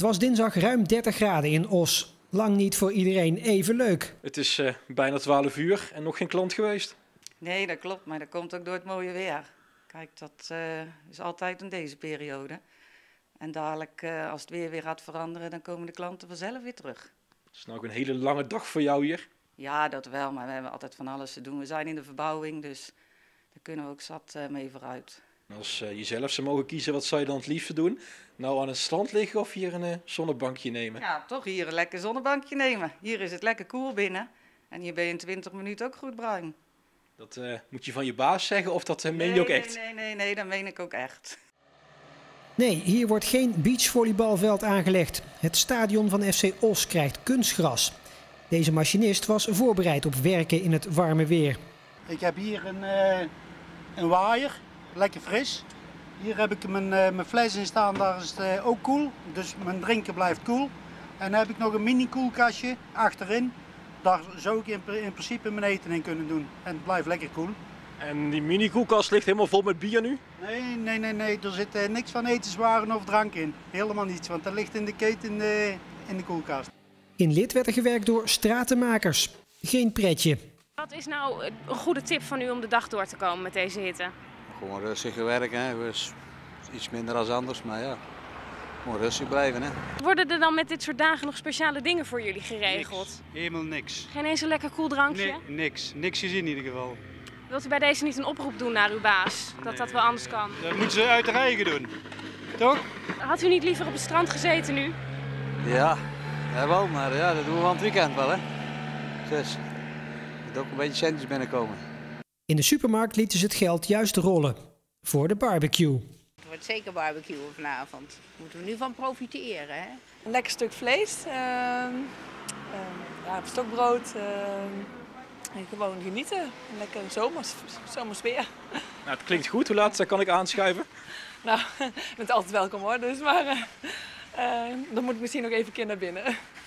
was dinsdag ruim 30 graden in Oss. Lang niet voor iedereen even leuk. Het is bijna 12 uur en nog geen klant geweest. Nee, dat klopt, maar dat komt ook door het mooie weer. Kijk, dat is altijd in deze periode. En dadelijk, als het weer gaat veranderen, dan komen de klanten vanzelf weer terug. Het is nou een hele lange dag voor jou hier. Ja, dat wel, maar we hebben altijd van alles te doen. We zijn in de verbouwing, dus daar kunnen we ook zat mee vooruit. Als je zelf zou mogen kiezen, wat zou je dan het liefste doen? Nou aan het strand liggen of hier een zonnebankje nemen? Ja, toch hier een lekker zonnebankje nemen. Hier is het lekker koel binnen. En hier ben je in 20 minuten ook goed bruin. Dat moet je van je baas zeggen of dat meen je ook echt? Nee, dat meen ik ook echt. Nee, hier wordt geen beachvolleybalveld aangelegd. Het stadion van FC Oss krijgt kunstgras. Deze machinist was voorbereid op werken in het warme weer. Ik heb hier een waaier, lekker fris. Hier heb ik mijn fles in staan, daar is het ook koel. Dus mijn drinken blijft koel. En dan heb ik nog een mini koelkastje achterin. Daar zou ik in principe mijn eten in kunnen doen. En het blijft lekker koel. En die mini koelkast ligt helemaal vol met bier nu? Nee. Er zit niks van etenswaren of drank in. Helemaal niets, want dat ligt in de keten in de koelkast. In Lid werd er gewerkt door stratenmakers. Geen pretje. Wat is nou een goede tip van u om de dag door te komen met deze hitte? Gewoon rustig werken, hè. Iets minder dan anders, maar ja, gewoon rustig blijven. Hè. Worden er dan met dit soort dagen nog speciale dingen voor jullie geregeld? Niks. Helemaal niks. Geen eens een lekker koel drankje? Nee, niks. Niks gezien in ieder geval. Wilt u bij deze niet een oproep doen naar uw baas? Dat wel anders kan? Dat moeten ze uit de eigen doen, toch? Had u niet liever op het strand gezeten nu? Ja, wel, maar ja, dat doen we van het weekend wel, hè. Dus, er moet ook een beetje centjes binnenkomen. In de supermarkt lieten ze het geld juist rollen. Voor de barbecue. Het wordt zeker barbecue vanavond. Daar moeten we nu van profiteren, hè? Een lekker stuk vlees, stokbrood. En gewoon genieten. Een lekker zomers weer. Nou, het klinkt goed. Hoe laat kan ik aanschuiven? Nou, je bent altijd welkom hoor. Dus, maar dan moet ik misschien nog even een keer naar binnen.